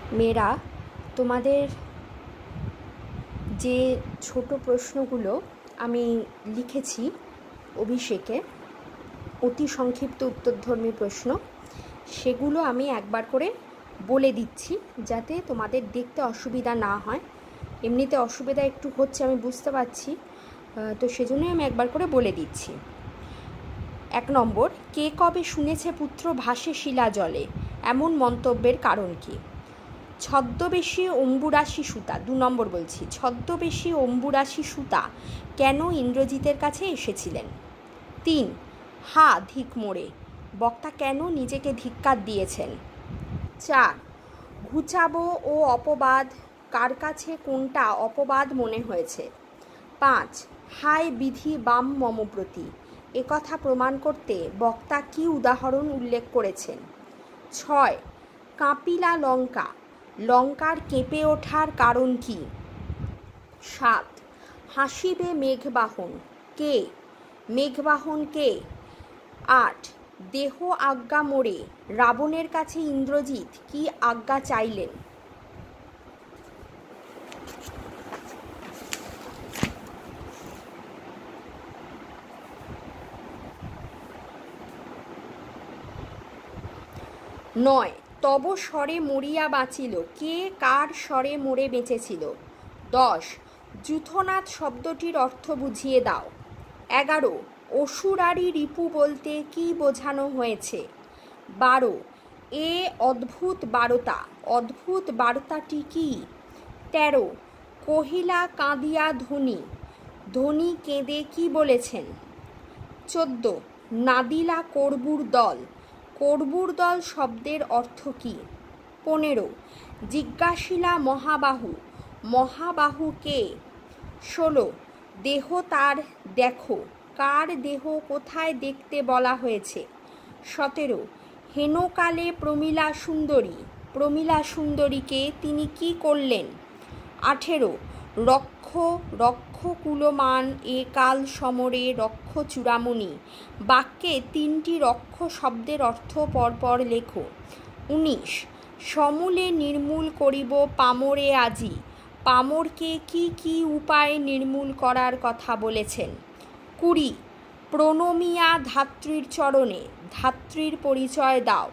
মেয়েরা, তোমাদের যে ছোট প্রশ্নগুলো আমি লিখেছি অভিষেকে, অতি সংক্ষিপ্ত উত্তরধর্মী প্রশ্ন, সেগুলো আমি একবার করে বলে দিচ্ছি যাতে তোমাদের দেখতে অসুবিধা না হয়। এমনিতে অসুবিধা একটু হচ্ছে, আমি বুঝতে পারছি, তো সেজন্যই আমি একবার করে বলে দিচ্ছি। 1 নম্বর, কে কবে শুনেছে পুত্র ভাসে শিলা জলে, এমন মন্তব্যের কারণ কি? ছদ্মবেশী অম্বুরাশি সুতা। 2 নম্বর বলছি, ছদ্মবেশী অম্বুরাশি সুতা কেন ইন্দ্রজিতের কাছে এসেছিলেন? 3, হা ধিক মোড়ে, বক্তা কেন নিজেকে ধিক্কার দিয়েছেন? 4, ঘুচাবো ও অপবাদ, কার কাছে কোনটা অপবাদ মনে হয়েছে? 5, হায় বিধি বাম মম প্রতি, একথা প্রমাণ করতে বক্তা কি উদাহরণ উল্লেখ করেছেন? 6, কাঁপিলা লঙ্কা, লঙ্কার কেঁপে ওঠার কারণ কি? 7, হাসিবে মেঘবাহন, কে? মেঘবাহন কে? 8, দেহ আজ্ঞা মোড়ে, রাবণের কাছে ইন্দ্রজিৎ কি আজ্ঞা চাইলেন? 9, তব স্বরে মরিয়া বাঁচিল, কে কার স্বরে মরে বেঁচেছিল? 10, যূথনাথ শব্দটির অর্থ বুঝিয়ে দাও। 11, অসুরারি রিপু বলতে কি বোঝানো হয়েছে? 12, এ অদ্ভুত বারতা, অদ্ভুত বার্তাটি কি? 13, কহিলা কাঁদিয়া ধনী, ধনী কেঁদে কি বলেছেন? 14, নাদিলা করবুর দল, করবুর দল শব্দের অর্থ কি? 15, জিজ্ঞাসিলা মহাবাহু, মহাবাহু কে? 16, দেহ তার দেখো, কার দেহ কোথায় দেখতে বলা হয়েছে? 17, হেনকালে প্রমীলা সুন্দরী, প্রমীলা সুন্দরীকে তিনি কি করলেন? 18, রক্ষ রক্ষ কুলমান, এ কাল সমরে রক্ষ চূড়ামণি, বাক্যে 3টি রক্ষ শব্দের অর্থ পরপর লেখো। 19, সমূলে নির্মূল করিব পামরে আজি, পামরকে কি কি উপায়ে নির্মূল করার কথা বলেছেন? 20, প্রণমিয়া ধাত্রীর চরণে, ধাত্রীর পরিচয় দাও।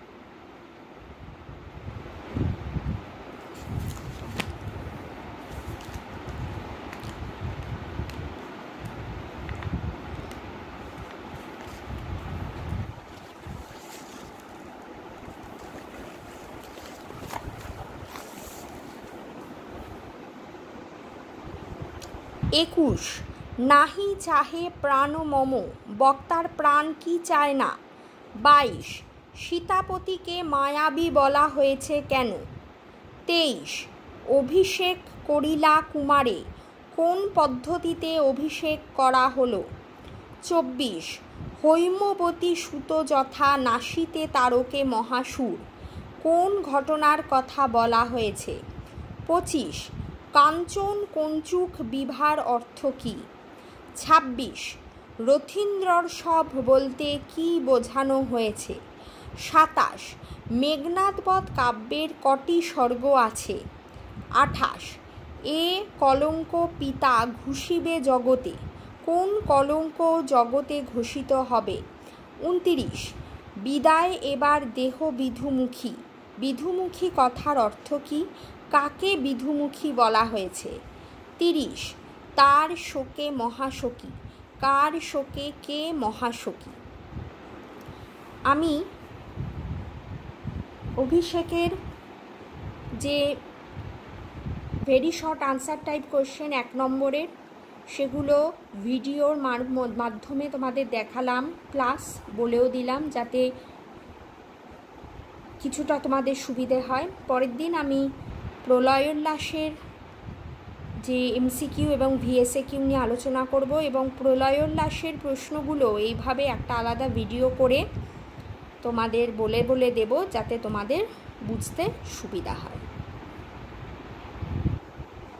একুশ, নাহি চাহে প্রাণ মম, বক্তার প্রাণ কি চায় না? 22, সীতাপতিকে মায়াবী বলা হয়েছে কেন? 23, অভিষেক করিলা কুমারে, কোন পদ্ধতিতে অভিষেক করা হলো? 24, হৈমবতী সুত যথা নাসিতে তারকে মহাসুর, কোন ঘটনার কথা বলা হয়েছে? 25, কাঞ্চন কঞ্চুক বিভার অর্থ কি? 26, রথীন্দ্রর সব বলতে কি বোঝানো হয়েছে? 27, মেঘনাদবধ কাব্যের কটি সর্গ আছে? 28, এ কলঙ্ক পিতা ঘুষিবে জগতে, কোন কলঙ্ক জগতে ঘোষিত হবে? 29, বিদায় এবার দেহ বিধুমুখী, বিধুমুখী কথার অর্থ কি? কাকে বিধুমুখী বলা হয়েছে? 30, তার শোকে মহাশোকী, কার শোকে কে মহাশোকী? আমি অভিষেকের যে very short answer type question 1 নম্বরের, সেগুলো ভিডিওর মাধ্যমে তোমাদের দেখালাম, প্লাস বলেও দিলাম যাতে কিছুটা তোমাদের সুবিধে হয়। পরের দিন আমি প্রলয়োল্লাসের যে এমসিকিউ এবং ভিএসএকিউ নিয়ে আলোচনা করব, এবং প্রলয়োল্লাসের প্রশ্নগুলো এইভাবে একটা আলাদা ভিডিও করে তোমাদের বলে দেব যাতে তোমাদের বুঝতে সুবিধা হয়।